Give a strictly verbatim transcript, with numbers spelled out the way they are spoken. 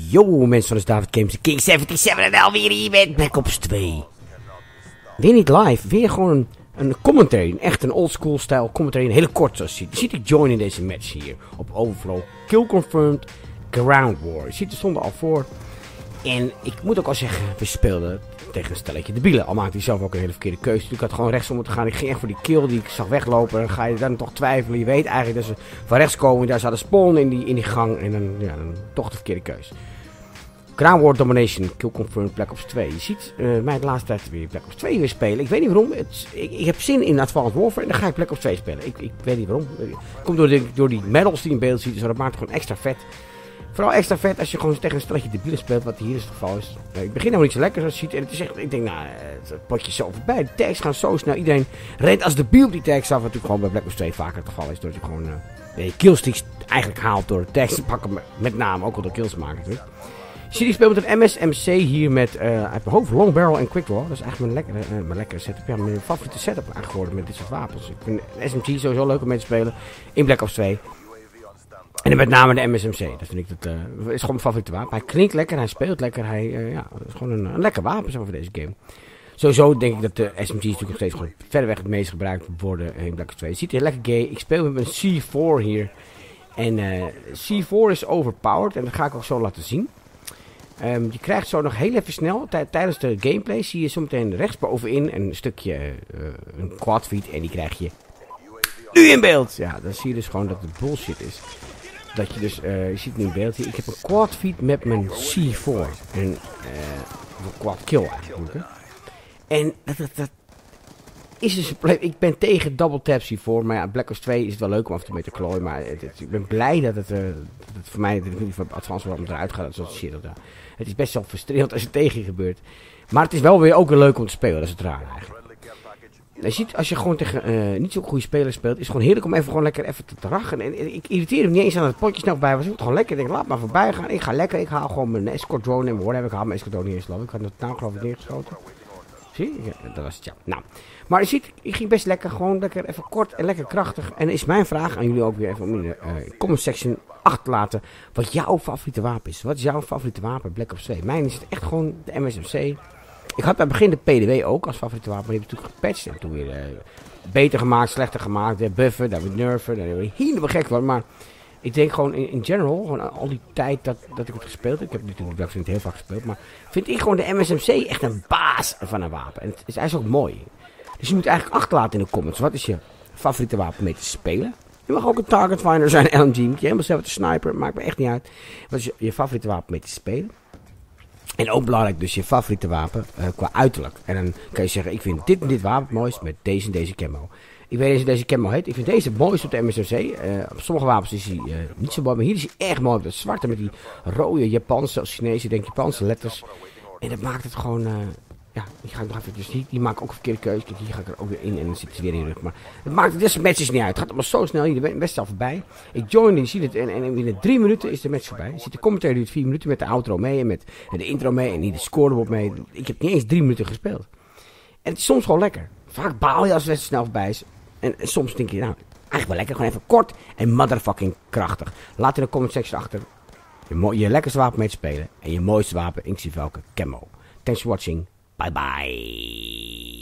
Yo mensen van de David Games, de King zevenenzeventig en alweer hier met Black Ops twee. Weer niet live, weer gewoon een, een commentary, een echt een oldschool style commentary, een hele kort zoals je ziet. Je ziet ik join in deze match hier op Overflow. Kill confirmed, Ground War. Je ziet er stonden al voor. En ik moet ook al zeggen, we speelden tegen een stelletje debielen. Al maakte hij zelf ook een hele verkeerde keuze. Ik had gewoon rechtsom moeten gaan. Ik ging echt voor die kill die ik zag weglopen. Dan ga je dan toch twijfelen. Je weet eigenlijk dat ze van rechts komen. Daar zouden spawnen in die, in die gang. En dan, ja, dan toch de verkeerde keuze. Ground War Domination, Kill Confirmed, Black Ops twee. Je ziet uh, mij de laatste tijd weer Black Ops twee weer spelen. Ik weet niet waarom. Het, ik, ik heb zin in Advanced Warfare en dan ga ik Black Ops twee spelen. Ik, ik weet niet waarom. Het komt door, de, door die medals die in beeld ziet. Dus dat maakt het gewoon extra vet. Vooral extra vet als je gewoon tegen een stelletje debielen speelt, wat hier is het geval is. Uh, ik begin nou niet zo lekker zoals je ziet. En het is echt, ik denk, nou, het potje is zo voorbij. De tags gaan zo snel. Iedereen rent als debiel op die tags af. Wat natuurlijk gewoon bij Black Ops twee vaker het geval is. Doordat je gewoon uh, je killsticks eigenlijk haalt door de tags te pakken. Met name ook al door kills te maken natuurlijk. Je ziet, ik speel met een M S M C hier met uh, uit mijn hoofd Long Barrel en Quick Draw. Dat is eigenlijk mijn lekkere, uh, mijn lekkere setup. Ja, mijn favoriete setup eigenlijk geworden met dit soort wapens. Ik vind S M G sowieso leuk om mee te spelen in Black Ops twee. En met name de M S M C, dat vind ik dat, uh, is gewoon mijn favoriete wapen. Hij klinkt lekker, hij speelt lekker, hij uh, ja, is gewoon een, een lekker wapen zeg maar, voor deze game. Sowieso denk ik dat de S M G's natuurlijk nog steeds gewoon verreweg het meest gebruikt worden in Black Ops twee. Je ziet er lekker gay, ik speel met mijn C vier hier. En uh, C vier is overpowered en dat ga ik ook zo laten zien. Um, je krijgt zo nog heel even snel, tijdens de gameplay zie je zo meteen rechtsbovenin een stukje, uh, een quad feed en die krijg je nu in beeld. Ja, dan zie je dus gewoon dat het bullshit is. Dat je dus, uh, je ziet nu in beeld hier, ik heb een quad feed met mijn C vier. En, uh, een quad kill eigenlijk. Hè? En dat, dat, dat is dus een probleem. Ik ben tegen double tap C vier, maar ja, Black Ops twee is het wel leuk om af en toe mee te klooien. Maar het, het, ik ben blij dat het, uh, dat het voor mij, dat ik niet van Advanced Warfare eruit gaat. Dat soort shit. Dat, uh, het is best wel frustrerend als het tegen je gebeurt. Maar het is wel weer ook weer leuk om te spelen, dat is het raar eigenlijk. Je ziet, als je gewoon tegen uh, niet zo'n goede speler speelt, is het gewoon heerlijk om even gewoon lekker even te, te rachen. En, en ik irriteer me niet eens aan het potje snel bij was. Ik moet gewoon lekker, ik denk, laat maar voorbij gaan. Ik ga lekker, ik haal gewoon mijn escort drone en mijn whatever. Ik haal mijn escort drone niet eens geloof ik. Ik had het nou geloof ik neergeschoten. Zie je? Ja, dat was het, ja. Nou. Maar je ziet, ik ging best lekker, gewoon lekker even kort en lekker krachtig. En is mijn vraag aan jullie ook weer even om in de uh, comment section achter te laten wat jouw favoriete wapen is. Wat is jouw favoriete wapen Black Ops twee? Mijn is het echt gewoon de M S M C. Ik had bij het begin de P D W ook als favoriete wapen, maar die heb ik natuurlijk gepatcht en toen weer uh, beter gemaakt, slechter gemaakt, uh, buffen, daar weer nerven, daar weer helemaal gek worden. Maar ik denk gewoon in, in general, gewoon al die tijd dat, dat ik het gespeeld heb, ik heb natuurlijk Black Ops niet heel vaak gespeeld, maar vind ik gewoon de M S M C echt een baas van een wapen. En het is eigenlijk ook mooi. Dus je moet eigenlijk achterlaten in de comments, wat is je favoriete wapen mee te spelen? Je mag ook een target finder zijn, L M G, moet je helemaal zelf de sniper, maakt me echt niet uit. Wat is je, je favoriete wapen mee te spelen? En ook belangrijk dus je favoriete wapen uh, qua uiterlijk. En dan kan je zeggen, ik vind dit en dit wapen het mooist met deze en deze camo. Ik weet niet of deze camo heet. Ik vind deze het mooist op de M S M C. Uh, op sommige wapens is hij uh, niet zo mooi, maar hier is hij echt mooi. Dat zwarte met die rode Japanse, of Chinese, denk Japanse letters. En dat maakt het gewoon... Uh, ja, die ga ik nog even... Dus die, die maakt ook een verkeerde keuze. Kijk, hier ga ik er ook weer in en dan zit hij weer in de rug. Maar het maakt het deze matches niet uit. Het gaat allemaal zo snel. Je bent best al voorbij. Ik join, je ziet het. En, en binnen drie minuten is de match voorbij. Je ziet de commentaar duurt vier minuten met de outro mee. En met de intro mee. En niet de scoreboard mee. Ik heb niet eens drie minuten gespeeld. En het is soms gewoon lekker. Vaak baal je als het snel voorbij is. En, en soms denk je, nou, eigenlijk wel lekker. Gewoon even kort en motherfucking krachtig. Laat in de comment section achter je, je lekkerste wapen mee te spelen. En je mooiste wapen, inclusief welke camo. Thanks for watching. Bye bye.